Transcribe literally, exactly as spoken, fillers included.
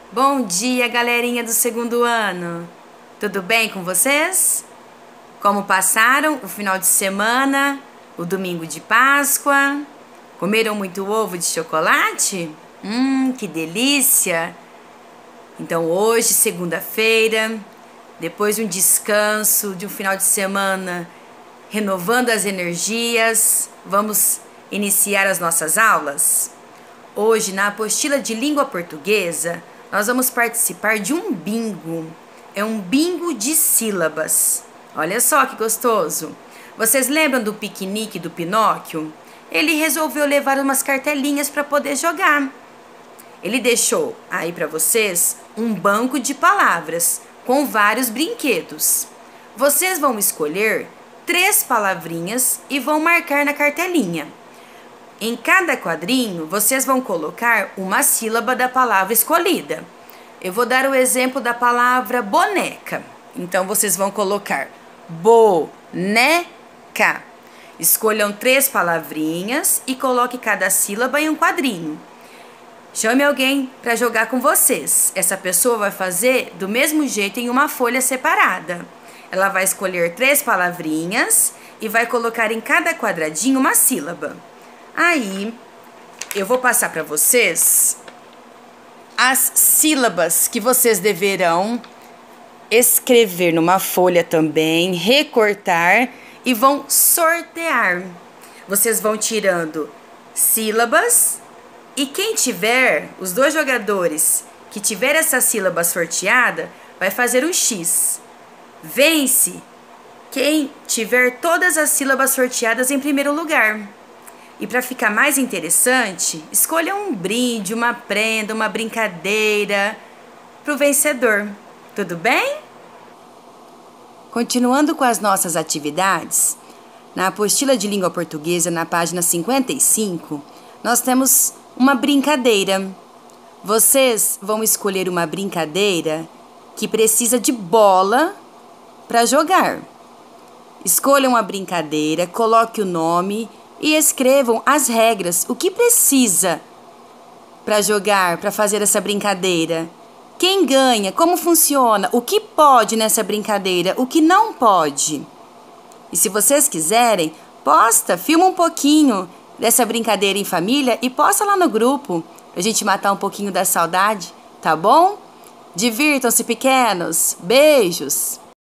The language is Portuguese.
Bom dia, galerinha do segundo ano. Tudo bem com vocês? Como passaram o final de semana, o domingo de Páscoa? Comeram muito ovo de chocolate? Hum, que delícia! Então hoje, segunda-feira, depois de um descanso, de um final de semana, renovando as energias, vamos iniciar as nossas aulas? Hoje, na apostila de língua portuguesa, nós vamos participar de um bingo. É um bingo de sílabas. Olha só que gostoso. Vocês lembram do piquenique do Pinóquio? Ele resolveu levar umas cartelinhas para poder jogar. Ele deixou aí para vocês um banco de palavras com vários brinquedos. Vocês vão escolher três palavrinhas e vão marcar na cartelinha. Em cada quadrinho, vocês vão colocar uma sílaba da palavra escolhida. Eu vou dar o exemplo da palavra boneca. Então, vocês vão colocar boneca. Escolham três palavrinhas e coloque cada sílaba em um quadrinho. Chame alguém para jogar com vocês. Essa pessoa vai fazer do mesmo jeito em uma folha separada. Ela vai escolher três palavrinhas e vai colocar em cada quadradinho uma sílaba. Aí, eu vou passar para vocês as sílabas que vocês deverão escrever numa folha também, recortar e vão sortear. Vocês vão tirando sílabas e quem tiver, os dois jogadores que tiver essa sílaba sorteada, vai fazer um X. Vence quem tiver todas as sílabas sorteadas em primeiro lugar. E para ficar mais interessante, escolha um brinde, uma prenda, uma brincadeira para o vencedor. Tudo bem? Continuando com as nossas atividades, na apostila de língua portuguesa, na página cinquenta e cinco, nós temos uma brincadeira. Vocês vão escolher uma brincadeira que precisa de bola para jogar. Escolham a brincadeira, coloque o nome e escrevam as regras, o que precisa para jogar, para fazer essa brincadeira. Quem ganha, como funciona, o que pode nessa brincadeira, o que não pode. E se vocês quiserem, posta, filma um pouquinho dessa brincadeira em família e posta lá no grupo, pra gente matar um pouquinho da saudade, tá bom? Divirtam-se, pequenos. Beijos!